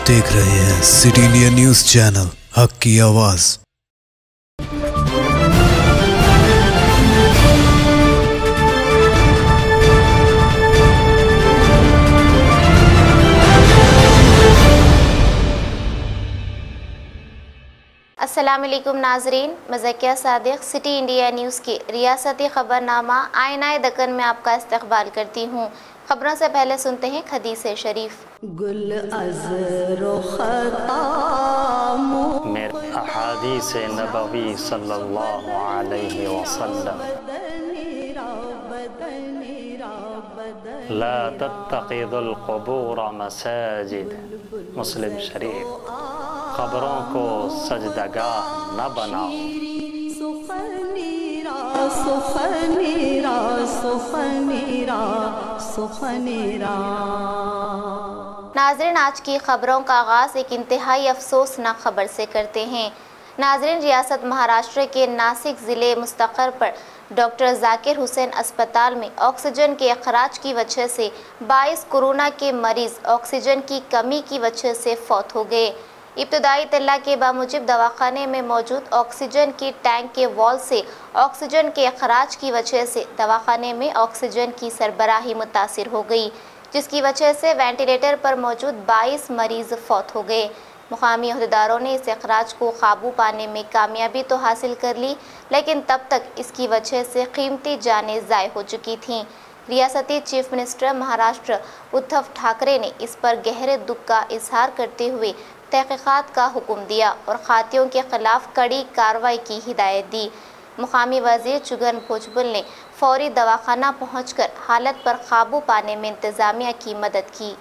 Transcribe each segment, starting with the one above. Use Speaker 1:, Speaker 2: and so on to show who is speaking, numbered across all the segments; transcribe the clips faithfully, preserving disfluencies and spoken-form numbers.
Speaker 1: देख रहे हैं सिटी इंडिया न्यूज चैनल, हक की आवाज।
Speaker 2: अस्सलामुअलैकुम नाजरीन, मज़किया सादिक सिटी इंडिया न्यूज़ के रियासती खबरनामा आईना दक्कन में आपका इस्तकबाल करती हूँ। खबरों से पहले सुनते हैं हदीस शरीफ।
Speaker 3: गुल अज़रो
Speaker 4: मेरे अहादीस नबवी सल्लल्लाहु अलैहि वसल्लम, ला तत्तखिज़ुल क़ुबूर मसाजिद, मुस्लिम शरीफ। खबरों को सजदगाह न बनाओ।
Speaker 3: सुखनीरा सुखनीरा सुखनीरा।
Speaker 2: नाज़रीन, आज की खबरों का आगाज़ एक इंतहाई अफसोसनाक खबर से करते हैं। नाज़रीन, रियासत महाराष्ट्र के नासिक ज़िले मुस्तक़र पर डॉक्टर जाकिर हुसैन अस्पताल में ऑक्सीजन के अखराज की वजह से बाईस कोरोना के मरीज़ ऑक्सीजन की कमी की वजह से फौत हो गए। इब्तदाई इत्तला के बामुजिब दवाखाने में मौजूद ऑक्सीजन की टैंक के वॉल से ऑक्सीजन के अखराज की वजह से दवाखाने में ऑक्सीजन की सरबराही मुतासिर हो गई, जिसकी वजह से वेंटिलेटर पर मौजूद बाईस मरीज़ फौत हो गए। मुकामी अहदेदारों ने इस अखराज को काबू पाने में कामयाबी तो हासिल कर ली, लेकिन तब तक इसकी वजह से कीमती जानें ज़ाय हो चुकी थीं। रियासती चीफ मिनिस्टर महाराष्ट्र उद्धव ठाकरे ने इस पर गहरे दुख का इजहार करते हुए तहक़ीक़ात का हुक्म दिया और खातियों के ख़िलाफ़ कड़ी कार्रवाई की हिदायत दी। मुकामी वज़ीर छगन भुजबल ने फौरी दवाखाना पहुंचकर हालत पर काबू पाने में इंतज़ामिया की मदद की।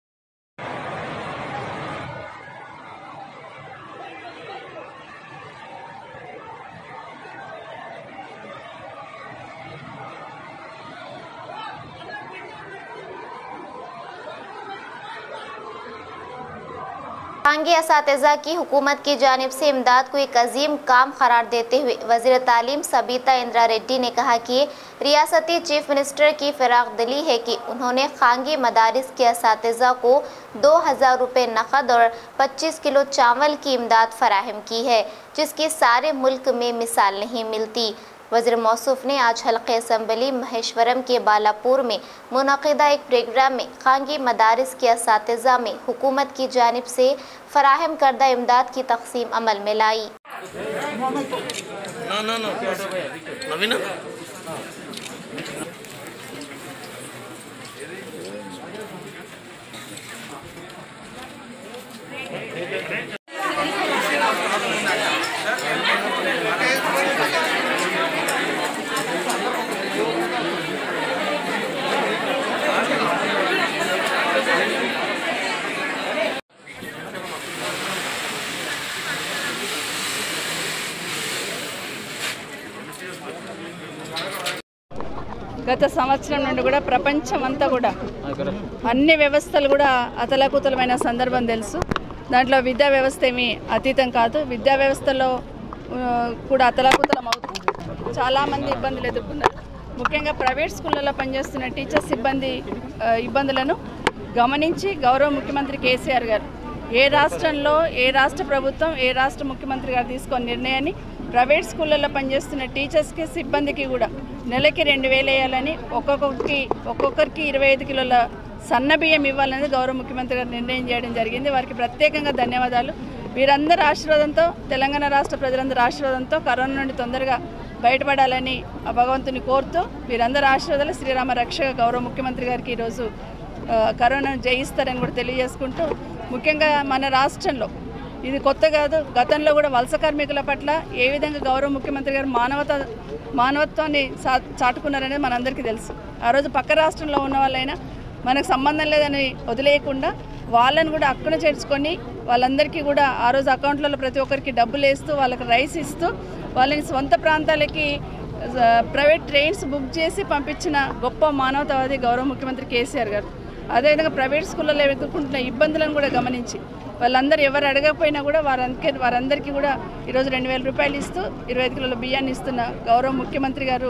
Speaker 2: खांगी असातिज़ा की हुकूमत की जानिब से इमदाद को एक अजीम काम करार देते हुए वज़ीर तालीम सबीता इंदिरा रेड्डी ने कहा कि रियासती चीफ मिनिस्टर की फ़िराक दिली है कि उन्होंने खांगी मदारिस के असातिज़ा को दो हज़ार रुपये नकद और पच्चीस किलो चावल की इमदाद फराहम की है, जिसकी सारे मुल्क में मिसाल नहीं मिलती। वज़ीर मौसूफ ने आज हल्क़े असम्बली महेश्वरम के बालापुर में मुनक़िदा एक प्रोग्राम में खांगी मदारिस के असातिज़ा में हुकूमत की जानिब से फराहम करदा इमदाद की तक़सीम अमल में लाई।
Speaker 5: గత సంవత్సరం నుండి కూడా ప్రపంచమంతా కూడా అన్ని వ్యవస్థలు కూడా అతలాకుతలమైన సందర్భం తెలుసు. దాంట్లో విద్యా వ్యవస్థ ఏమీ అతీతం కాదు. విద్యా వ్యవస్థలో కూడా అతలాకుతలం అవుతుంది. చాలామంది ఇబ్బందులు ఎదుర్కొన్నారు. ముఖ్యంగా ప్రైవేట్ స్కూళ్ళలో పనిచేస్తున్న టీచర్స్ ఇబ్బంది ఇబ్బందులను గమనించి గౌరవ ముఖ్యమంత్రి కేసీఆర్ గారు ఏ రాష్ట్రంలో ఏ రాష్ట్ర ప్రభుత్వం ఏ రాష్ట్ర ముఖ్యమంత్రి గారు తీసుకున్న నిర్ణయాన్ని ప్రైవేట్ స్కూళ్ళల్లో పనిచేస్తున్న టీచర్స్కి సిబ్బందికి కూడా నెలకి రెండు వేలు వేయాలని ఒక్కొక్కరికి ఒక్కొక్కరికి ఇరవై ఐదు కిలోల సన్న బియ్యం ఇవ్వాలనేది గౌరవ ముఖ్యమంత్రి గారు నిర్ణయం చేయడం జరిగింది. వారికి ప్రత్యేకంగా ధన్యవాదాలు. వీరందరి ఆశీర్వాదంతో, తెలంగాణ రాష్ట్ర ప్రజలందరి ఆశీర్వాదంతో కరోనా నుండి తొందరగా బయటపడాలని ఆ భగవంతుని కోరుతూ వీరందరి ఆశీర్వాదాలు శ్రీరామ రక్షక గౌరవ ముఖ్యమంత్రి గారికి ఈరోజు కరోనాను జయిస్తారని కూడా తెలియజేసుకుంటూ, ముఖ్యంగా మన రాష్ట్రంలో ఇది కొత్త కాదు, గతంలో కూడా వలస కార్మికుల పట్ల ఏ విధంగా గౌరవ ముఖ్యమంత్రి గారు మానవత మానవత్వాన్ని చాటుకున్నారనేది మనందరికీ తెలుసు. ఆ రోజు పక్క రాష్ట్రంలో ఉన్న వాళ్ళైనా మనకు సంబంధం లేదని వదిలేయకుండా వాళ్ళని కూడా హక్కున చేర్చుకొని వాళ్ళందరికీ కూడా ఆ రోజు అకౌంట్లలో ప్రతి ఒక్కరికి డబ్బులు వేస్తూ వాళ్ళకి రైస్ ఇస్తూ వాళ్ళని సొంత ప్రాంతాలకి ప్రైవేట్ ట్రైన్స్ బుక్ చేసి పంపించిన గొప్ప మానవతావాది గౌరవ ముఖ్యమంత్రి కేసీఆర్ గారు. అదేవిధంగా ప్రైవేట్ స్కూళ్ళలో ఎదుర్కొంటున్న ఇబ్బందులను కూడా గమనించి వాళ్ళందరూ ఎవరు అడగకపోయినా కూడా వారందరికీ వారందరికీ కూడా ఈరోజు రెండు వేల రూపాయలు ఇస్తూ ఇరవై ఐదు కిలోల బియ్యాన్ని ఇస్తున్న గౌరవ ముఖ్యమంత్రి గారు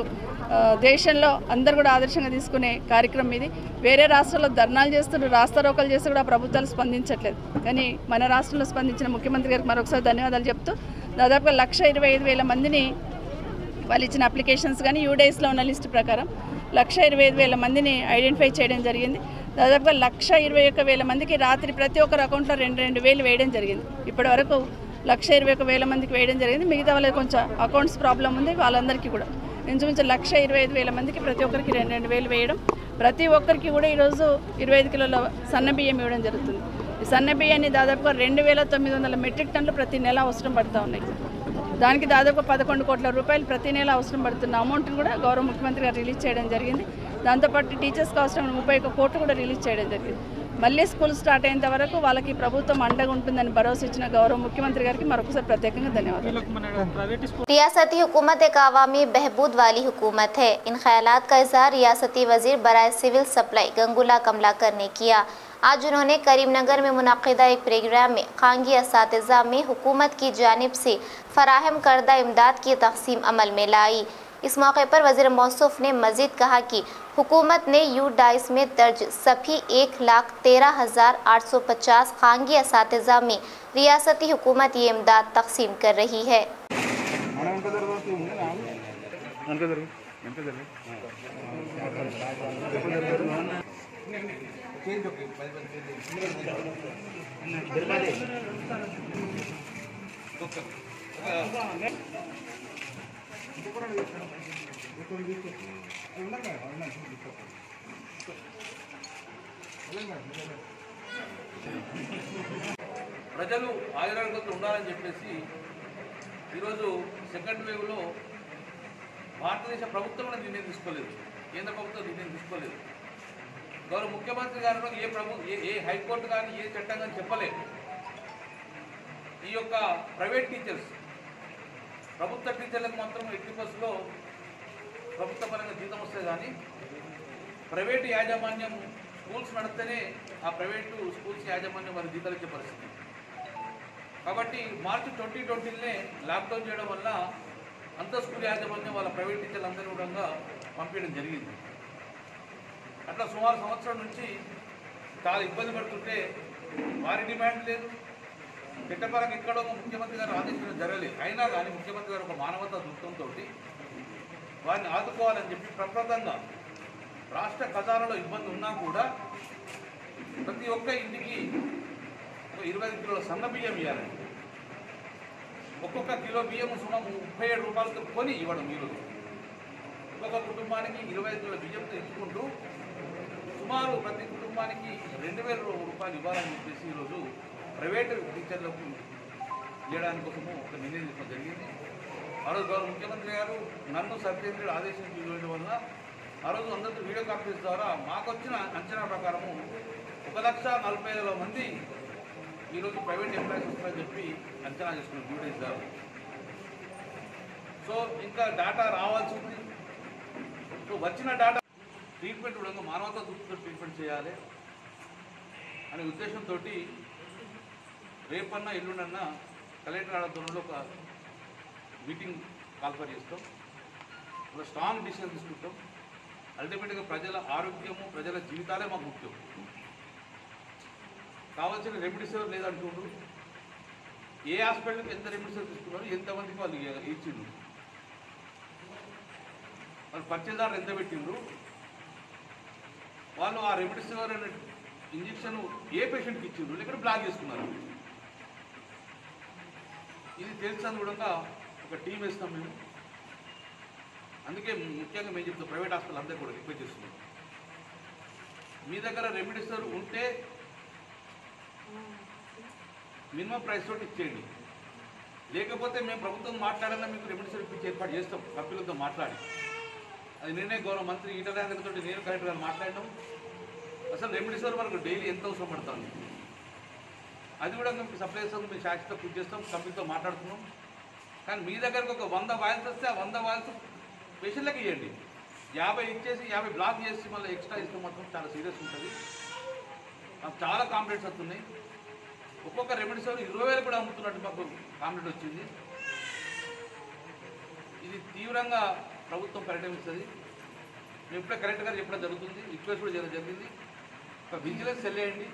Speaker 5: దేశంలో అందరు కూడా ఆదర్శంగా తీసుకునే కార్యక్రమం ఇది. వేరే రాష్ట్రాల్లో ధర్నాలు చేస్తున్నారు, రాస్తారోకలు చేస్తూ కూడా ప్రభుత్వాలు స్పందించట్లేదు. కానీ మన రాష్ట్రంలో స్పందించిన ముఖ్యమంత్రి గారికి మరొకసారి ధన్యవాదాలు చెప్తూ దాదాపుగా లక్ష ఇరవై ఐదు వేల మందిని వాళ్ళు ఇచ్చిన అప్లికేషన్స్ కానీ యూడేస్లో ఉన్న లిస్ట్ ప్రకారం లక్ష ఇరవై ఐదు వేల మందిని ఐడెంటిఫై చేయడం జరిగింది. దాదాపుగా లక్ష ఇరవై ఒక్క వేల మందికి రాత్రి ప్రతి ఒక్కరు అకౌంట్లో రెండు రెండు వేలు వేయడం జరిగింది. ఇప్పటి వరకు లక్ష ఇరవై ఒక్క వేల మందికి వేయడం జరిగింది. మిగతా వాళ్ళకి కొంచెం అకౌంట్స్ ప్రాబ్లం ఉంది, వాళ్ళందరికీ కూడా ఇంచుమించు లక్ష ఇరవై ఐదు వేల మందికి ప్రతి ఒక్కరికి రెండు రెండు వేలు వేయడం, ప్రతి ఒక్కరికి కూడా ఈరోజు ఇరవై ఐదు కిలోల సన్న బియ్యం ఇవ్వడం జరుగుతుంది. ఈ సన్న బియ్యాన్ని దాదాపుగా రెండు వేల తొమ్మిది వందల మెట్రిక్ టన్నులు ప్రతి నెల అవసరం పడుతూ ఉన్నాయి. దానికి దాదాపు పదకొండు కోట్ల రూపాయలు ప్రతి నెల అవసరం పడుతున్న అమౌంట్ని కూడా గౌరవ ముఖ్యమంత్రి గారు రిలీజ్ చేయడం జరిగింది. దాంతోపాటు టీచర్స్కి అవసరం ముప్పై ఒక్క కోట్లు కూడా రిలీజ్ చేయడం జరిగింది. మళ్ళీ స్కూల్ స్టార్ట్ అయ్యేంత వరకు వాళ్ళకి ప్రభుత్వం అండగా ఉంటుందని భరోసా ఇచ్చిన గౌరవ ముఖ్యమంత్రి గారికి మరొకసారి ప్రత్యేకంగా ధన్యవాదాలు.
Speaker 2: रियासती हुकूमत एक अवामी बहबूद वाली हुकूमत है। इन ख्यालात का इजहार रियासती वजीर बराए सिविल सप्लाई गंगूला कमलाकर ने किया। आज उन्होंने करीमनगर में मुनक्किदा एक प्रोग्राम में खांगी असातिज़ा में हुकूमत की जानिब से फराहम करदा इमदाद की तकसीम अमल में लाई। इस मौके पर वज़ीर मौसूफ ने मज़ीद कहा कि हुकूमत ने यू डाइस में दर्ज सभी एक लाख तेरह हज़ार आठ सौ पचास खांगी असातिज़ा में रियासती हुकूमत ये इमदाद तकसीम कर रही है।
Speaker 6: ప్రజలు ఆయురారోగ్యంతో ఉండాలని చెప్పేసి ఈరోజు సెకండ్ వేవ్లో భారతదేశ ప్రభుత్వం నిర్ణయం తీసుకోలేదు, కేంద్ర ప్రభుత్వం నిర్ణయం తీసుకోలేదు. గౌరవ ముఖ్యమంత్రి గారు ఏ ప్రభు ఏ ఏ హైకోర్టు కానీ ఏ చట్టం కానీ చెప్పలేదు. ఈ యొక్క ప్రైవేట్ టీచర్స్ ప్రభుత్వ టీచర్లకు మాత్రం ఎట్టి బస్సులో ప్రభుత్వ పరంగా జీతం వస్తుంది, కానీ ప్రైవేటు యాజమాన్యం స్కూల్స్ నడిస్తేనే ఆ ప్రైవేటు స్కూల్స్ యాజమాన్యం వారి జీతాలు ఇచ్చే పరిస్థితి. కాబట్టి మార్చి ట్వంటీ ట్వంటీనే లాక్డౌన్ చేయడం వల్ల అంత స్కూల్ యాజమాన్యం వాళ్ళ ప్రైవేట్ టీచర్లు అందరూ కూడా పంపించడం జరిగింది. అట్లా సుమారు సంవత్సరం నుంచి చాలా ఇబ్బంది పడుతుంటే వారి డిమాండ్ లేదు, చట్టపరంగా ఎక్కడో ముఖ్యమంత్రి గారు ఆదేశించడం జరగలేదు. అయినా కానీ ముఖ్యమంత్రి గారు ఒక మానవతా దృక్పథంతో వారిని ఆదుకోవాలని చెప్పి ప్రప్రదంగా రాష్ట్ర ఖజానాలో ఇబ్బంది ఉన్నా కూడా ప్రతి ఒక్క ఇంటికి ఒక ఇరవై ఐదు కిలోల సన్న బియ్యం ఇవ్వాలి. ఒక్కొక్క కిలో బియ్యం సుమారు ముప్పై ఏడు రూపాయలతో కొని ఇవ్వడం. ఈరోజు ఒక్కొక్క కుటుంబానికి ఇరవై ఐదు కిలోల బియ్యంతో ఇచ్చుకుంటూ సుమారు ప్రతి కుటుంబానికి రెండు వేల రూపాయలు ఇవ్వాలని చెప్పేసి ఈరోజు ప్రైవేటు టీచర్లకు ఇవ్వడానికి కోసము ఒక నిర్ణయం తీసుకోవడం జరిగింది. ఆ రోజు గౌరవ ముఖ్యమంత్రి గారు నన్ను సత్యేంద్రుడు ఆదేశించి ఇవ్వడం వల్ల ఆ రోజు అందరితో వీడియో కాన్ఫరెన్స్ ద్వారా మాకు వచ్చిన అంచనా ప్రకారము ఒక లక్ష నలభై వేల మంది ఈరోజు ప్రైవేట్ ఎంప్లాయీస్ వస్తారని చెప్పి అంచనా చేసుకున్నాం డ్యూ డేస్ ద్వారా. సో ఇంకా డేటా రావాల్సి ఉంది. సో వచ్చిన డేటా ట్రీట్మెంట్ కూడా మానవతా దృష్టితో ట్రీట్మెంట్ చేయాలి అనే ఉద్దేశంతో రేపన్నా ఎల్లుండన్నా కలెక్టర్ ఆధ్వర్యంలో ఒక మీటింగ్ కాల్ఫర్ చేస్తాం. ఒక స్ట్రాంగ్ డిసిషన్ తీసుకుంటాం. అల్టిమేట్గా ప్రజల ఆరోగ్యము ప్రజల జీవితాలే మాకు ముఖ్యం. కావాల్సిన రెమెడీసివర్ లేదంటుండ్రు. ఏ హాస్పిటల్కి ఎంత రెమెడీసివర్ తీసుకున్నారు, ఎంతమందికి వాళ్ళు ఇచ్చిండ్రు, వాళ్ళు పర్చేదారులు ఎంత పెట్టిండ్రు, వాళ్ళు ఆ రెమెడీసివర్ అనే ఇంజక్షన్ ఏ పేషెంట్కి ఇచ్చిండ్రు, లేకపోతే బ్లాక్ చేసుకున్నారు. ఇది తెలిసిన కూడా ఒక టీం వేస్తాం మేము. అందుకే ముఖ్యంగా మేము చెప్తాం ప్రైవేట్ హాస్పిటల్ అందరూ కూడా రిక్వెస్ట్ చేస్తున్నాం, మీ దగ్గర రెమెడీసివర్ ఉంటే మినిమం ప్రైస్ తోటి ఇచ్చేయండి. లేకపోతే మేము ప్రభుత్వం మాట్లాడాలని మీకు రెమెడీసివర్ ఇప్పించి ఏర్పాటు చేస్తాం కంపెనీలతో మాట్లాడి. అది నేనే గౌరవ మంత్రి ఈటల రాజేంద్ర తోటి నేను కలెక్టర్ గారు మాట్లాడినాం. అసలు రెమెడీసివర్ మనకు డైలీ ఎంత అవసరం పడుతుంది అది కూడా మేము సప్లై చేస్తాం, మేము శాఖతో పూర్తి చేస్తాం, కంపెనీతో మాట్లాడుతున్నాం. కానీ మీ దగ్గరకు ఒక వంద వాయిల్స్ వస్తే ఆ వంద వాయిల్స్ పేషెంట్లకు ఇవ్వండి. యాభై ఇచ్చేసి యాభై బ్లాక్ చేసి మళ్ళీ ఎక్స్ట్రా ఇస్తే మాత్రం చాలా సీరియస్ ఉంటుంది. మాకు చాలా కాంప్లైంట్స్ వస్తున్నాయి. ఒక్కొక్క రెమెడీసివర్ ఇరవై వేలు కూడా అమ్ముతున్నట్టు మాకు కాంప్లైంట్ వచ్చింది. ఇది తీవ్రంగా ప్రభుత్వం పర్యటిస్తుంది. మేము ఇప్పుడే కలెక్టర్ గారు చెప్పడం జరుగుతుంది, రిక్వెస్ట్ కూడా చేయడం జరిగింది. ఒక విజిలెన్స్ సెల్ వేయండి.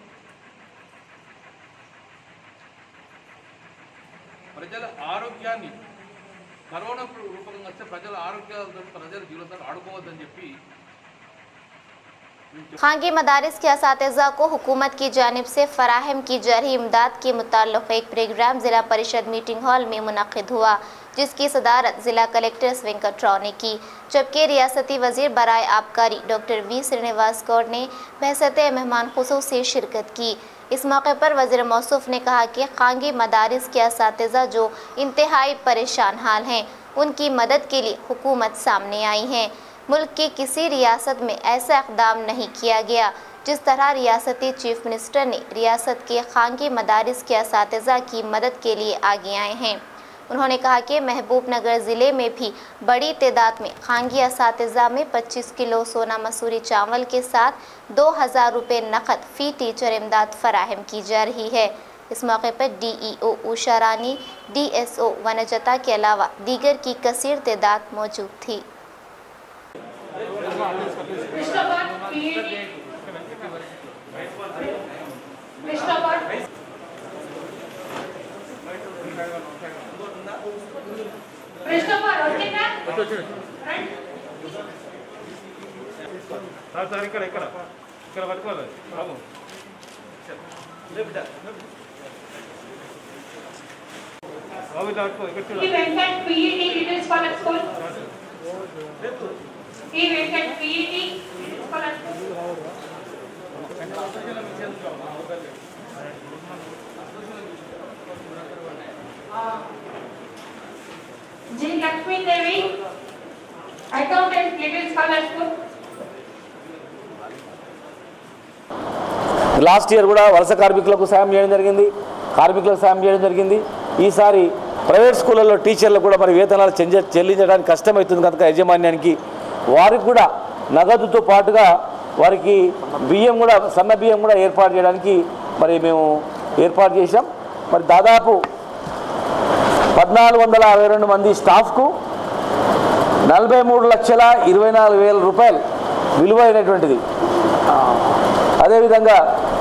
Speaker 6: ప్రజల ఆరోగ్యాన్ని కరోనా రూపకంగా వస్తే ప్రజల ఆరోగ్యాలతో ప్రజల జీవితాలు ఆడుకోవద్దని చెప్పి
Speaker 2: खांगी मदारिस के असातिज़ा को हुकूमत की जानिब से फराहम की जा रही इमदाद के मुताल्लिक़ एक प्रोग्राम ज़िला परिषद मीटिंग हॉल में मुनक़िद हुआ, जिसकी सदारत ज़िला कलेक्टर वेंकटराव ने की, जबकि रियासती वज़ीर बराए आबकारी डॉक्टर वी श्रीनिवास गौड़ ने बहसत मेहमान खुसूसी शिरकत की। इस मौके पर वज़ीर मौसूफ ने कहा कि खांगी मदारिस के असातिज़ा जो इंतहाई परेशान हाल हैं, उनकी मदद के लिए हुकूमत सामने आई है। मुल्क की किसी रियासत में ऐसा इक़दाम नहीं किया गया जिस तरह रियासती चीफ मिनिस्टर ने रियासत के खांगी मदारिस के असातिज़ा की मदद के लिए आगे आए हैं। उन्होंने कहा कि महबूब नगर ज़िले में भी बड़ी तादाद में खांगी असातिज़ा में पच्चीस किलो सोना मसूरी चावल के साथ दो हज़ार रुपये नकद फ़ी टीचर इमदाद फराहम की जा रही है। इस मौके पर D E O Usha Rani, D S O Vanajatha के अलावा दीगर की कसीर तादाद मौजूद थी।
Speaker 7: ఇక్కడ ఇక్కడ ఇక్కడ పట్టుకోవాలి బాబు బాబు ఇట్లా పట్టుకో ఇక్కడ
Speaker 8: ఈ Venkat PET details for school ఈ Venkat PET for G Lakshmi Devi accountant details for school.
Speaker 9: Last year కూడా వలస కార్మికులకు సాయం చేయడం జరిగింది, కార్మికులకు సాయం చేయడం జరిగింది. ఈసారి ప్రైవేట్ స్కూళ్ళల్లో టీచర్లకు కూడా మరి వేతనాలు చెల్లించడానికి కష్టమవుతుంది కనుక యాజమాన్యానికి వారికి కూడా నగదుతో పాటుగా వారికి బియ్యం కూడా సన్న బియ్యం కూడా ఏర్పాటు చేయడానికి మరి మేము ఏర్పాటు చేశాం. మరి దాదాపు పద్నాలుగు వందల అరవై రెండు మంది స్టాఫ్కు నలభై మూడు లక్షల ఇరవై నాలుగు వేల రూపాయలు విలువైనటువంటిది. అదేవిధంగా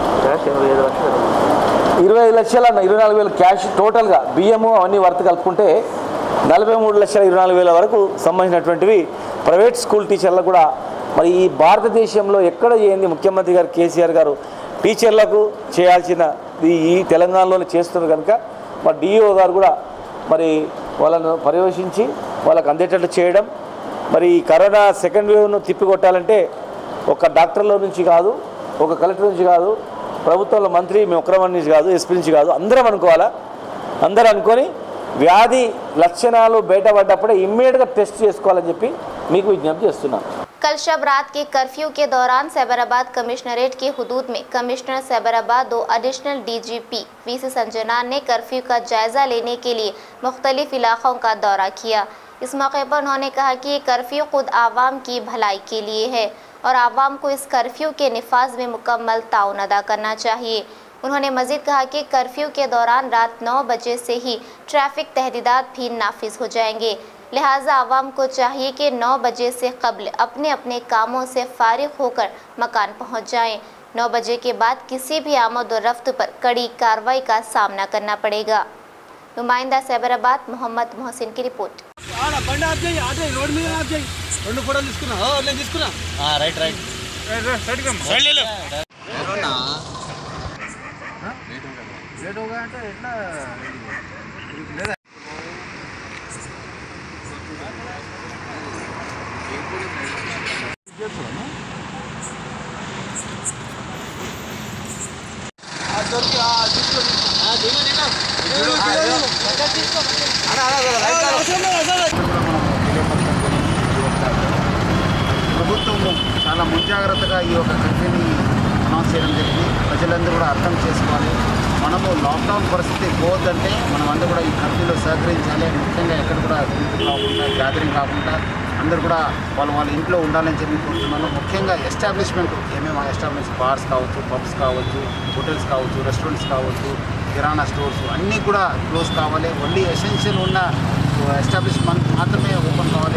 Speaker 9: ఇరవై ఐదు లక్షల ఇరవై నాలుగు వేలు క్యాష్ టోటల్గా బియ్యము అవన్నీ వర్త్ కలుపుకుంటే నలభై మూడు లక్షల ఇరవై నాలుగు వేల వరకు సంబంధించినటువంటివి ప్రైవేట్ స్కూల్ టీచర్లకు కూడా మరి ఈ భారతదేశంలో ఎక్కడ చేయండి ముఖ్యమంత్రి గారు కేసీఆర్ గారు టీచర్లకు చేయాల్సిన ఈ తెలంగాణలోనే చేస్తున్నారు కనుక మరి డిఈఓ గారు కూడా మరి వాళ్ళను పర్యవేక్షించి వాళ్ళకు అందేటట్లు చేయడం. మరి ఈ కరోనా సెకండ్ వేవ్ను తిప్పికొట్టాలంటే ఒక డాక్టర్ల నుంచి కాదు, ఒక కలెక్టర్ నుంచి కాదు, ప్రభుత్వంలో మంత్రి మేము ఒక్కరం నుంచి కాదు, ఎస్పీ నుంచి కాదు, అందరం అనుకోవాలా. అందరూ అనుకొని వ్యాధి లక్షణాలు బయటపడ్డప్పుడే ఇమ్మీడియట్గా టెస్ట్ చేసుకోవాలని చెప్పి మీకు విజ్ఞప్తి చేస్తున్నాను.
Speaker 2: कल शब रात के कर्फ्यू के दौरान सैबराबाद कमिश्नरेट के हुदूद में कमिश्नर सैबराबाद दो additional D G P V C Sajjanar ने कर्फ्यू का जायज़ा लेने के लिए मुख्तलिफ इलाक़ों का दौरा किया। इस मौके पर उन्होंने कहा कि ये कर्फ्यू खुद आवाम की भलाई के लिए है और आवाम को इस कर्फ्यू के निफाज में मुकम्मल ताउन अदा करना चाहिए। उन्होंने मज़ीद कहा कि कर्फ्यू के दौरान रात नौ बजे से ही ट्रैफिक तहदीदात भी नाफिज हो जाएंगे, लिहाजा आवाम को चाहिए कि नौ बजे से कबल अपने अपने कामों से फारिग होकर मकान पहुंच जाएं। नौ बजे के बाद किसी भी आमद और रफ्त पर कड़ी कार्रवाई का सामना करना पड़ेगा। नुमाइंदा सैबराबाद मोहम्मद मोहसिन की रिपोर्ट।
Speaker 10: ప్రభుత్వం చాలా ముంజాగ్రత్తగా ఈ యొక్క కర్ఫ్యూని అనౌన్స్ చేయడం జరిగింది. ప్రజలందరూ కూడా అర్థం చేసుకోవాలి. మనము లాక్డౌన్ పరిస్థితి పోవద్దంటే మనం అందరూ కూడా ఈ కర్ఫ్యూలో సహకరించాలి. ముఖ్యంగా ఎక్కడ కూడా గుంపు కాకుండా గ్యాదరింగ్ కాకుండా అందరూ కూడా వాళ్ళు వాళ్ళ ఇంట్లో ఉండాలని చెప్పి కోరుతున్నాను. ముఖ్యంగా ఎస్టాబ్లిష్మెంట్ ఏమేమి ఎస్టాబ్లిష్ బార్స్ కావచ్చు, పబ్స్ కావచ్చు, హోటల్స్ కావచ్చు, రెస్టారెంట్స్ కావచ్చు, కిరాణా స్టోర్స్ అన్నీ కూడా క్లోజ్ కావాలి. ఓన్లీ ఎసెన్షియల్ ఉన్న ఎస్టాబ్లిష్మెంట్ మాత్రమే ఓపెన్ కావాలి.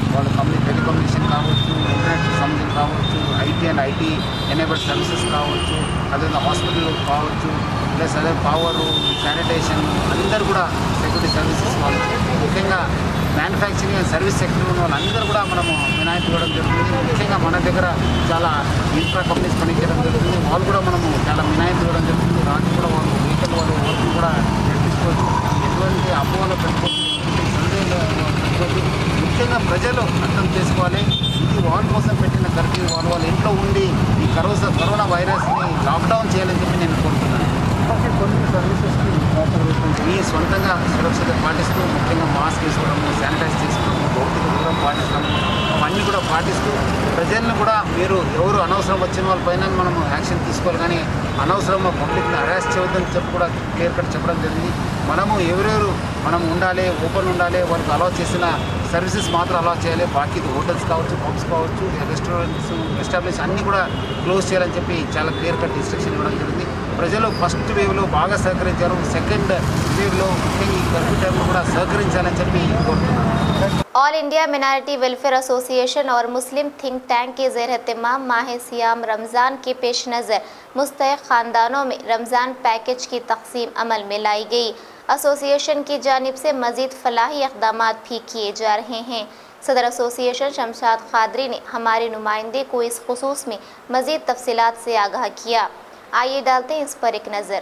Speaker 10: వాళ్ళు కమ్యూని టెలికమ్యూనికేషన్ కావచ్చు, ఇంటర్నెట్ సంబంధించి కావచ్చు, IT and IT enabled services కావచ్చు, అదేవిధంగా హాస్పిటల్ కావచ్చు, ప్లస్ అదే పవరు, శానిటేషన్ అందరూ కూడా సెక్యూరిటీ సర్వీసెస్ వాళ్ళు, ముఖ్యంగా మ్యానుఫ్యాక్చరింగ్ అండ్ సర్వీస్ సెక్టర్ ఉన్న వాళ్ళందరూ కూడా మనము మినహాయింపు ఇవ్వడం జరుగుతుంది. ముఖ్యంగా మన దగ్గర చాలా ఇన్ఫ్రా కంపెనీస్ పనిచేయడం జరుగుతుంది, వాళ్ళు కూడా మనము చాలా మినహాయింపు ఇవ్వడం జరుగుతుంది. రాత్రి కూడా వాళ్ళు వెహికల్ వాళ్ళు వర్క్ కూడా నడిపించుకోవచ్చు, ఎటువంటి అపోహలు పెట్టుకోవచ్చు, సందేహాలు పెట్టుకోవచ్చు. ముఖ్యంగా ప్రజలు అర్థం చేసుకోవాలి, ఇది వాళ్ళ కోసం పెట్టిన కర్ఫ్యూ, వాళ్ళు వాళ్ళ ఇంట్లో ఉండి ఈ కరోనా కరోనా వైరస్ని లాక్డౌన్ చేయాలని చెప్పి నేను కోరుతున్నాను. కొన్ని సర్వీసెస్కి మీ సొంతంగా సురక్షత పాటిస్తూ, ముఖ్యంగా మాస్క్ వేసుకోవడము, శానిటైజ్ చేసుకోవడము, భౌతిక దూరం పాటించడము, అవన్నీ కూడా పాటిస్తూ ప్రజలను కూడా మీరు ఎవరు అనవసరం వచ్చిన వాళ్ళ పైన మనము యాక్షన్ తీసుకోవాలి, కానీ అనవసరంగా పబ్లిక్ని అరెస్ట్ చేయవద్దని చెప్పి కూడా క్లియర్ కట్ చెప్పడం జరిగింది. మనము ఎవరెవరు మనం ఉండాలి, ఓపెన్ ఉండాలి, వాళ్ళకి అలౌ చేసిన సర్వీసెస్ మాత్రం అలౌ చేయాలి, బాకీ హోటల్స్ కావచ్చు, పబ్స్ కావచ్చు, రెస్టారెంట్స్ ఎస్టాబ్లిష్ అన్నీ కూడా క్లోజ్ చేయాలని చెప్పి చాలా క్లియర్ కట్ ఇన్స్ట్రక్షన్ ఇవ్వడం జరిగింది. ప్రజలు ఫస్ట్ వేవ్లో బాగా సహకరించారు, సెకండ్ వేవ్లో ముఖ్యంగా ఈ కర్ఫ్యూ టైంలో కూడా సహకరించాలని చెప్పి కోరుతున్నాను.
Speaker 2: All India minority welfare association और मुस्लिम थिंक टैंक के ज़ेर एहतमाम माह सियाम रमज़ान के पेश नज़र मुस्तहिक़ ख़ानदानों में रमज़ान पैकेज की तक़सीम अमल में लाई गई। एसोसिएशन की जानिब से मज़ीद फलाही इक़दाम भी किए जा रहे हैं। सदर एसोसिएशन शमशाद खादरी ने हमारे नुमाइंदे को इस खुसूस में मज़ीद तफसीलात से आगाह किया। आइए डालते हैं इस पर एक नज़र।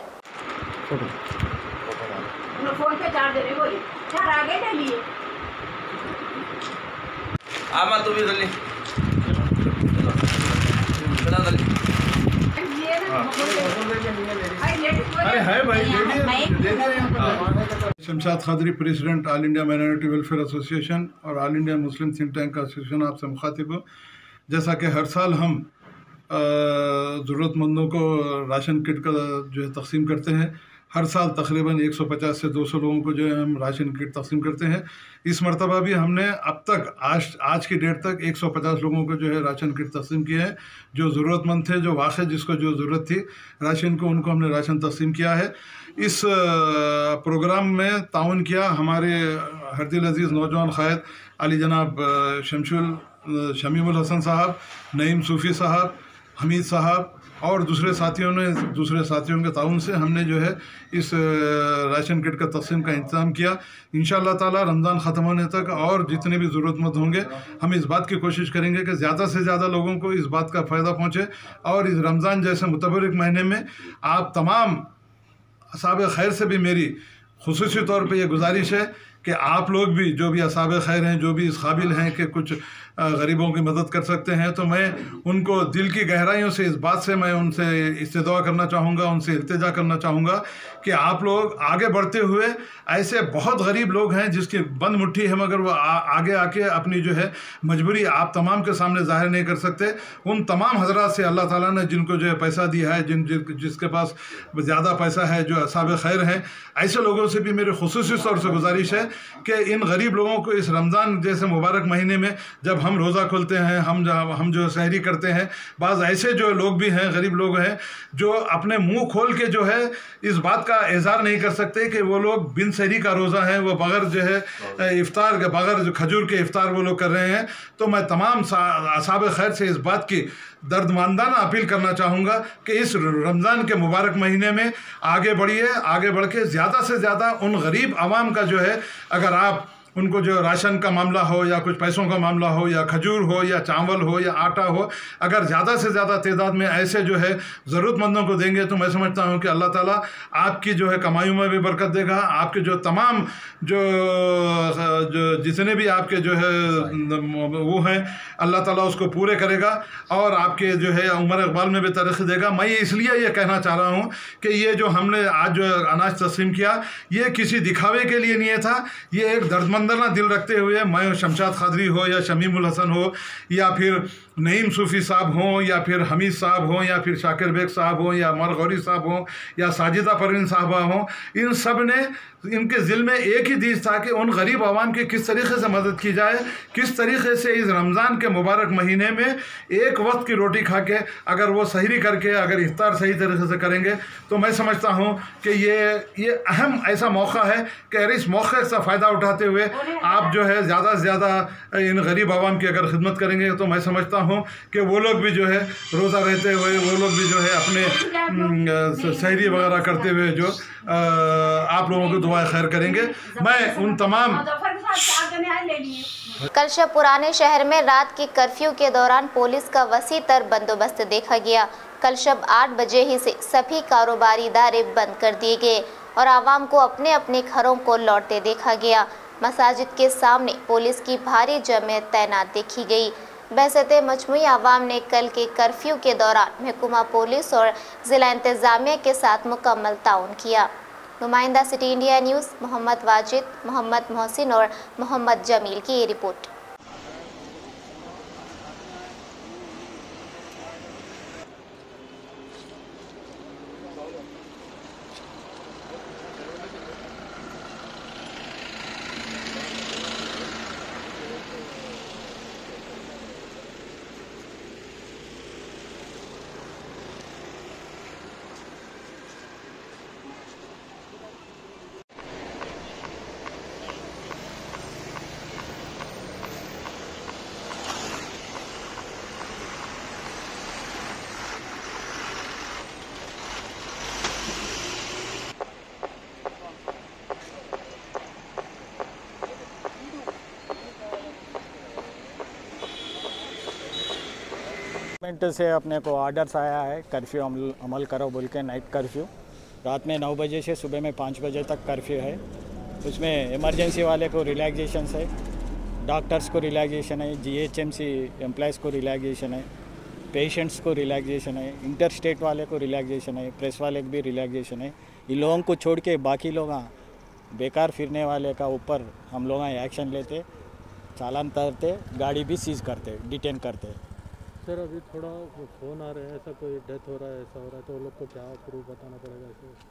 Speaker 6: आमा तू भी जल्दी चला जल्दी।
Speaker 11: अरे है भाई Shamshad Khadri president all India minority welfare association और all India Muslim think tank association आपसे मुखातिब हूँ। जैसा कि हर साल हम ज़रूरतमंदों को राशन किट का जो है तकसीम करते हैं, हर साल तकरीबन एक सौ पचास से दो सौ लोगों को जो है हम राशन किट तकसीम करते हैं। इस मरतबा भी हमने अब तक आज आज की डेट तक एक सौ पचास लोगों को जो है राशन किट तकसीम किए हैं, जो ज़रूरतमंद थे, जो वाक़ई जिसको जो ज़रूरत थी राशन को, उनको हमने राशन तकसीम किया है। इस प्रोग्राम में ताउन किया हमारे हरदिल अजीज़ नौजवान क़ायद अली जनाब शमशुल शमीमुल हसन साहब, नईम सूफ़ी साहब, हमीद साहब और दूसरे साथियों ने दूसरे साथियों के ताउन से हमने जो है इस राशन किट का तकसीम का इंतज़ाम किया। इंशाअल्लाह ताला रमज़ान ख़त्म होने तक और जितने भी ज़रूरतमंद होंगे हम इस बात की कोशिश करेंगे कि ज़्यादा से ज़्यादा लोगों को इस बात का फ़ायदा पहुँचे। और इस रमज़ान जैसे मुतबरिक महीने में आप तमाम असाब खैर से भी मेरी खुसूसी तौर पर यह गुजारिश है कि आप लोग भी जो भी असाब खैर हैं, जो भी इस काबिल हैं कि कुछ गरीबों की मदद कर सकते हैं, तो मैं उनको दिल की गहराइयों से इस बात से मैं उनसे इस्तिदुआ करना चाहूँगा, उनसे इल्तिजा करना चाहूँगा कि आप लोग आगे बढ़ते हुए, ऐसे बहुत गरीब लोग हैं जिसकी बंद मुट्ठी है मगर वो आ, आगे आके अपनी जो है मजबूरी आप तमाम के सामने ज़ाहिर नहीं कर सकते। उन तमाम हजरात से अल्लाह ताला ने जिनको जो है पैसा दिया है, जिन जिन जिसके पास ज़्यादा पैसा है, जो असाब खैर हैं, ऐसे लोगों से भी मेरी खुसूसी तौर से गुजारिश है कि इन गरीब लोगों को इस रमज़ान जैसे मुबारक महीने में जब हम रोज़ा खोलते हैं, हम हम जो सहरी करते हैं, बाज़ ऐसे जो लोग भी हैं, गरीब लोग हैं, जो अपने मुंह खोल के जो है इस बात का इज़हार नहीं कर सकते कि वो लोग बिन सहरी का रोज़ा है, वो बग़ैर जो है इफ्तार के बग़ैर जो खजूर के इफ्तार वो लोग कर रहे हैं। तो मैं तमाम असाब खैर से इस बात की दर्दमंदाना अपील करना चाहूँगा कि इस रमज़ान के मुबारक महीने में आगे बढ़िए, आगे बढ़ के ज़्यादा से ज़्यादा उन गरीब आवाम का जो है, अगर आप उनको जो राशन का मामला हो या कुछ पैसों का मामला हो या खजूर हो या चावल हो या आटा हो, अगर ज़्यादा से ज़्यादा तादाद में ऐसे जो है ज़रूरतमंदों को देंगे तो मैं समझता हूँ कि अल्लाह ताला आपकी जो है कमाइयों में भी बरकत देगा, आपके जो तमाम जो जो जितने भी आपके जो है वो हैं अल्लाह ताला उसको पूरे करेगा और आपके जो है उम्र इकबाल में भी तरक्की देगा। मैं इसलिए ये कहना चाह रहा हूँ कि ये जो हमने आज जो अनाज तस्लीम किया, ये किसी दिखावे के लिए नहीं था, ये एक दर्दमंद ना दिल रखते हुए मैं शमशाद खादरी हो या शमीमुल हसन हो या फिर नईम सूफ़ी साहब हों या फिर हमीद साहब हों या फिर शाकिर बेग साहब हों या मर गौरी साहब हों या साजिदा परवीन साहबा हों, इन सब ने इनके दिल में एक ही दीज था कि उन गरीब आवाम की किस तरीके से मदद की जाए, किस तरीके से इस रमज़ान के मुबारक महीने में एक वक्त की रोटी खा के अगर वो सहरी करके अगर इफ्तार सही तरीके से करेंगे तो मैं समझता हूँ कि ये ये अहम ऐसा मौका है कि अगर इस मौके से फ़ायदा उठाते हुए आप जो है ज़्यादा से ज़्यादा इन गरीब आवाम की अगर खिदमत करेंगे तो मैं समझता हूँ कि वो लोग भी जो है रोज़ा रहते हुए वो लोग भी जो है अपने सहरी वगैरह करते हुए जो आप लोगों को दुआ खैर करेंगे। मैं उन तमाम
Speaker 2: कल शब पुराने शहर में रात के कर्फ्यू के दौरान पुलिस का वसी तर बंदोबस्त देखा गया। कल शब आठ बजे ही से सभी कारोबारी इदारे बंद कर दिए गए और आवाम को अपने अपने घरों को लौटते देखा गया। मसाजिद के सामने पुलिस की भारी जमात तैनात देखी गई। बहसते मजमूई आवाम ने कल के कर्फ्यू के दौरान महकमा पुलिस और ज़िला इंतज़ामिया के साथ मुकम्मल ताउन किया। नुमाइंदा city India news Mohammed Wajid, Mohammed Mohsin और मोहम्मद जमील की ये रिपोर्ट।
Speaker 12: गवर्नमेंट से अपने को ऑर्डर्स आया है कर्फ्यू अमल अमल करो बोल के। नाइट कर्फ्यू रात में नौ बजे से सुबह में पाँच बजे तक कर्फ्यू है। उसमें इमरजेंसी वाले को रिलैक्सेशन है, डॉक्टर्स को रिलैक्सेशन है, जीएचएमसी एम्प्लॉयज़ को रिलैक्सेशन है, पेशेंट्स को रिलैक्सेशन है, इंटर स्टेट वाले को रिलैक्सेशन है, प्रेस वाले को भी रिलैक्सेशन है। इन लोगों को छोड़ के बाकी लोग बेकार फिरने वाले का ऊपर हम लोग एक्शन लेते, चालान करते, गाड़ी भी सीज करते, डिटेन करते।
Speaker 13: सर अभी थोड़ा फ़ोन आ रहे हैं, ऐसा कोई डेथ हो रहा है, ऐसा हो रहा है, तो उन लोग को क्या प्रूफ बताना पड़ेगा?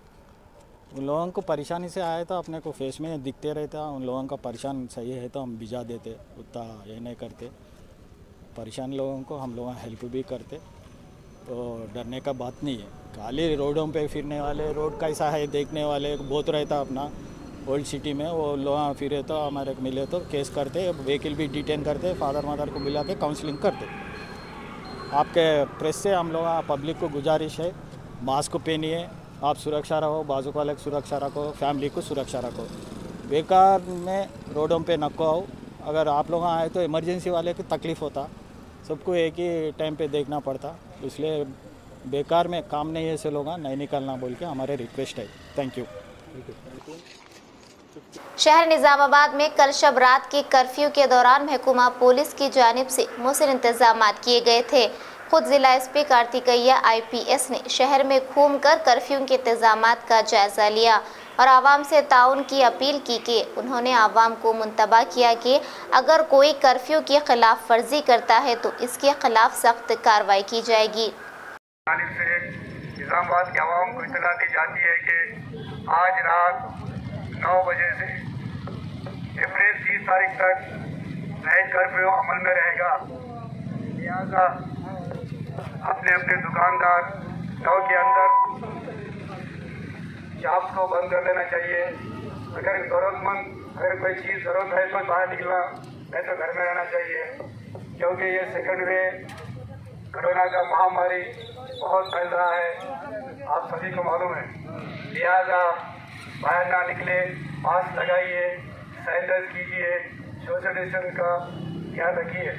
Speaker 13: ऐसे
Speaker 12: उन लोगों को परेशानी से आए तो अपने को फेस में दिखते रहता। उन लोगों का परेशान सही है तो हम भिजा देते, उतना ये नहीं करते। परेशान लोगों को हम लोग हेल्प भी करते, तो डरने का बात नहीं है। खाली रोडों पे फिरने वाले, रोड कैसा है देखने वाले बहुत रहता अपना ओल्ड सिटी में, वो लोग फिरे तो हमारे को मिले तो केस करते, व्हीकल भी डिटेन करते, फादर मदर को बुला के काउंसलिंग करते। आपके प्रेस से हम लोग पब्लिक को गुजारिश है, मास्क पहनिए, आप सुरक्षा रहो, बाजू वाले को सुरक्षा रखो, फैमिली को सुरक्षा रखो, बेकार में रोडों पे नको आओ। अगर आप लोग आए तो इमरजेंसी वाले की तकलीफ़ होता, सबको एक ही टाइम पे देखना पड़ता, इसलिए बेकार में काम नहीं है से लोग नहीं निकलना बोल के हमारे रिक्वेस्ट है। Thank you.
Speaker 2: शहर निजामाबाद में कल शब रात के कर्फ्यू के दौरान महकमा पुलिस की जानिब से मुसर इंतजाम किए गए थे। खुद जिला एसपी कार्तिकेया आईपीएस ने शहर में घूमकर कर्फ्यू के इंतजाम का जायजा लिया और आवाम से ताउन की अपील की कि उन्होंने आवाम को मुंतबा किया कि अगर कोई कर्फ्यू की खिलाफ वर्जी करता है तो इसके खिलाफ सख्त कार्रवाई की जाएगी।
Speaker 14: निजामाबाद के आवाम को इतला दी जाती है कि आज रात नौ बजे से अप्रैल तीस तारीख तक नाइट कर्फ्यू अमल में रहेगा। लिहाजा अपने अपने दुकानदार गाँव के अंदर शॉप्स को बंद कर देना चाहिए। अगर ज़रूरतमंद अगर कोई चीज़ ज़रूरत है तो बाहर निकलना, नहीं तो घर में रहना चाहिए, क्योंकि ये सेकंड वेव कोरोना का महामारी बहुत फैल रहा है, आप सभी को मालूम है। लिहाजा बाहर ना निकले, मास्क लगाइए, सैनिटाइज कीजिए, सोशल डिस्टेंस का ध्यान रखिए।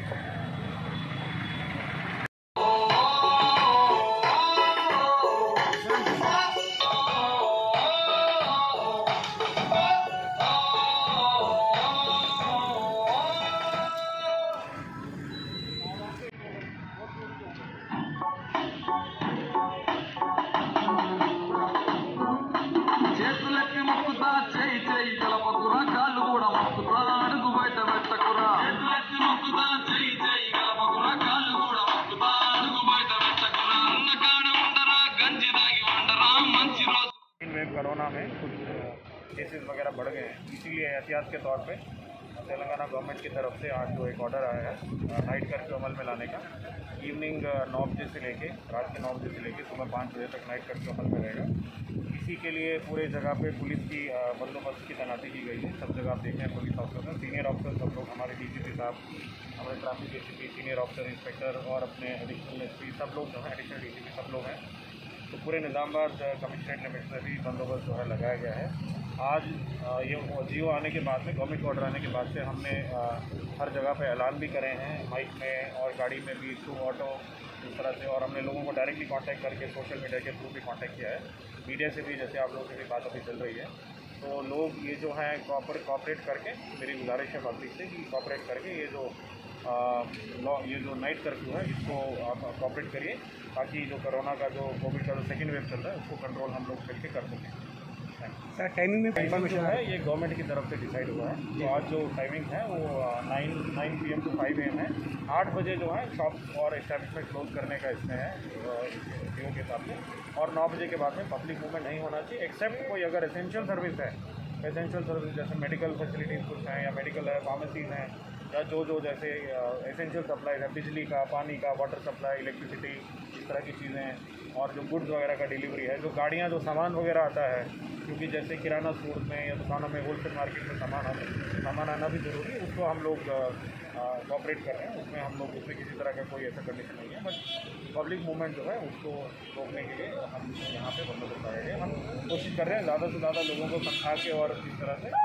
Speaker 14: कोरोना में कुछ केसेस वगैरह बढ़ गए हैं, इसीलिए एहतियात के तौर पे तेलंगाना गवर्नमेंट की तरफ से आज जो एक ऑर्डर आया है नाइट कर्फ्यू अमल में लाने का,
Speaker 7: इवनिंग नौ बजे से लेके रात के नौ बजे से लेके सुबह पाँच बजे तक नाइट कर्फ्यू अमल में रहेगा। इसी के लिए पूरे जगह पे पुलिस की बंदोबस्त की तैनाती की गई है। सब जगह आप देखें पुलिस ऑफिसर, सीनियर ऑफिसर सब लोग, हमारे डीजीपी साहब, हमारे traffic ACP, senior officer, inspector और अपने एडिशनल एसपी सब लोग जो हैं, एडिशनल डीजीपी सब लोग हैं। तो पूरे निज़ामबाद कमिश्नरेट लिमिट्स में भी बंदोबस्त जो है लगाया गया है। आज ये जियो आने के बाद में, गवर्नमेंट ऑर्डर आने के बाद से हमने हर जगह पे ऐलान भी करे हैं, माइक में और गाड़ी में भी, थ्रू ऑटो, इस तरह से। और हमने लोगों को डायरेक्टली कांटेक्ट करके सोशल मीडिया के थ्रू भी कांटेक्ट किया है, मीडिया से भी, जैसे आप लोगों से भी बात अभी चल रही है। तो लोग ये जो है कॉपरेट कॉपरेट करके, मेरी गुजारिश है पब्लिक से कि कॉपरेट करके ये जो लॉ, ये जो नाइट कर्फ्यू है इसको आप कॉपरेट करिए, ताकि जो कोरोना का जो कोविड का जो सेकेंड वेव चल रहा है उसको कंट्रोल हम लोग करके कर सकें। सर टाइमिंग में इन्फॉर्मेशन है, ये गवर्नमेंट की तरफ से डिसाइड हुआ है। तो आज जो टाइमिंग है वो nine nine PM to five AM ए एम है। आठ बजे जो है शॉप और एस्टैब्लिशमेंट क्लोज करने का इसमें है जियो के हिसाब से, और नौ बजे के बाद में पब्लिक मूवमेंट नहीं होना चाहिए, एक्सेप्ट कोई अगर एसेंशियल सर्विस है, एसेंशियल सर्विस जैसे मेडिकल फैसिलिटीज़ कुछ हैं या मेडिकल है, फार्मेसीज़ हैं, या जो जो जैसे एसेंशियल सप्लाई है, बिजली का, पानी का, वाटर सप्लाई, इलेक्ट्रिसिटी, इस तरह की चीज़ें हैं। और जो गुड्स वगैरह का डिलीवरी है, जो गाड़ियाँ, जो सामान वगैरह आता है, क्योंकि जैसे किराना स्टोर में या दुकानों में, होलसेल मार्केट में सामान आना सामान आना भी ज़रूरी है, उसको हम लोग कॉपरेट कर रहे हैं। उसमें हम लोग, उसमें किसी तरह का कोई ऐसा कंडीशन नहीं है, बट पब्लिक मूवमेंट जो है उसको रोकने के लिए हम यहाँ पे बंदोबस्त आए हैं। हम कोशिश कर रहे हैं ज़्यादा से ज़्यादा लोगों को समझा के और इस तरह से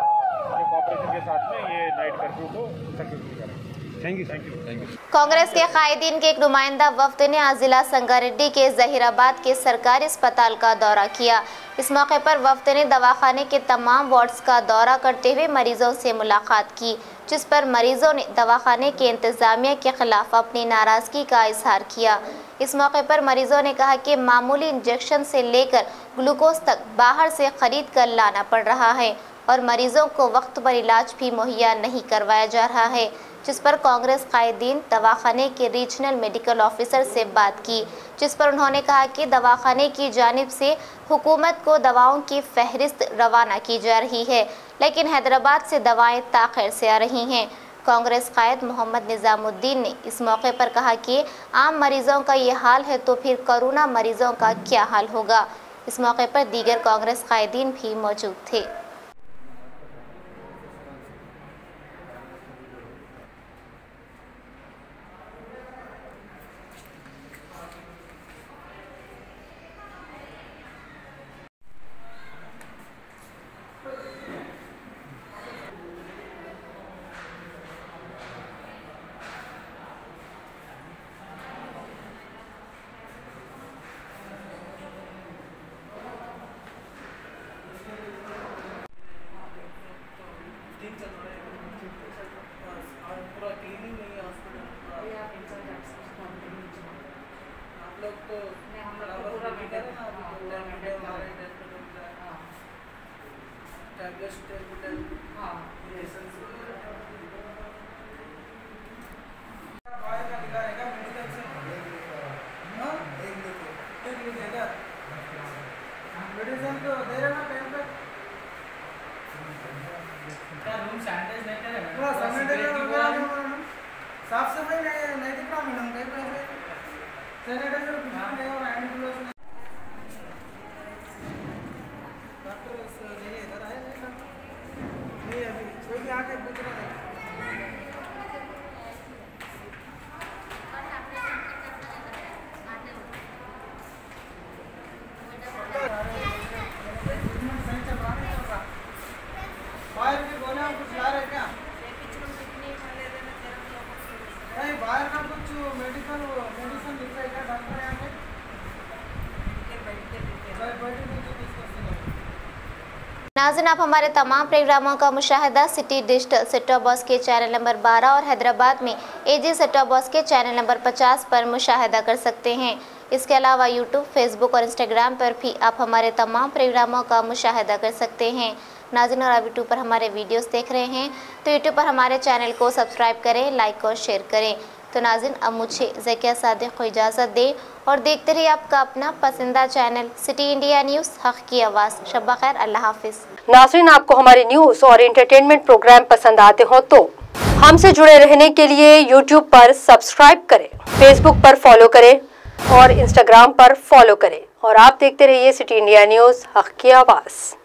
Speaker 7: कॉपरेशन के साथ में ये नाइट कर्फ्यू को सक्सेसफुल करें। Thank you thank you thank you.
Speaker 2: Congress के कायदीन के एक नुमाइंदा वफ्द ने आज जिला संगारेड्डी के जहीराबाद के सरकारी अस्पताल का दौरा किया। इस मौके पर वफ्द ने दवाखाने के तमाम वार्ड्स का दौरा करते हुए मरीजों से मुलाकात की, जिस पर मरीजों ने दवाखाने के इंतजामिया के खिलाफ अपनी नाराजगी का इजहार किया। इस मौके पर मरीजों ने कहा कि मामूली इंजेक्शन से लेकर ग्लूकोज तक बाहर से खरीद कर लाना पड़ रहा है और मरीजों को वक्त पर इलाज भी मुहैया नहीं करवाया जा रहा है, जिस पर कांग्रेस कायदीन दवाखाने के रीजनल मेडिकल ऑफिसर से बात की, जिस पर उन्होंने कहा कि दवाखाने की जानिब से हुकूमत को दवाओं की फहरिस्त रवाना की जा रही है, लेकिन हैदराबाद से दवाएं ताख़िर से आ रही हैं। कांग्रेस कायद मोहम्मद निज़ामुद्दीन ने इस मौके पर कहा कि आम मरीजों का ये हाल है तो फिर कोरोना मरीजों का क्या हाल होगा। इस मौके पर दीगर कांग्रेस कायदीन भी मौजूद थे।
Speaker 15: साफ सफाई नहीं नहीं दिख रहा मैडम कहीं पे सैनिटाइजर कुछ नहीं और हैंड ग्लोव्स नहीं। डॉक्टर नहीं इधर आए नहीं अभी कोई भी आके पूछ रहा है। बाहर भी बोला कुछ ला रहे क्या? नहीं बाहर का कुछ मेडिकल मेडिसिन लिखा है क्या डॉक्टर यहाँ पे?
Speaker 2: नाज़रीन, आप हमारे तमाम प्रोग्रामों का मुशाहिदा city digital set top box के चैनल नंबर बारह और हैदराबाद में एजी सेट टॉप बॉक्स के चैनल नंबर पचास पर मुशाहिदा कर सकते हैं। इसके अलावा यूट्यूब, फेसबुक और इंस्टाग्राम पर भी आप हमारे तमाम प्रोग्रामों का मुशाहिदा कर सकते हैं। नाज़रीन, और आप यूट्यूब पर हमारे वीडियोस देख रहे हैं तो यूट्यूब पर हमारे चैनल को सब्सक्राइब करें, लाइक और शेयर करें। तो नाज़रीन, अब मुझे ज़किया सादिक को इजाज़त दें और देखते रहिए आपका अपना पसंदीदा चैनल सिटी इंडिया न्यूज़, हक़ की आवाज़। शब्बा खैर, अल्लाह हाफिज़।
Speaker 16: नाज़रीन, आपको हमारे न्यूज़ और एंटरटेनमेंट प्रोग्राम पसंद आते हो तो हमसे जुड़े रहने के लिए यूट्यूब पर सब्सक्राइब करें, फेसबुक पर फॉलो करें और इंस्टाग्राम पर फॉलो करें और आप देखते रहिए सिटी इंडिया न्यूज़, हक की आवाज़।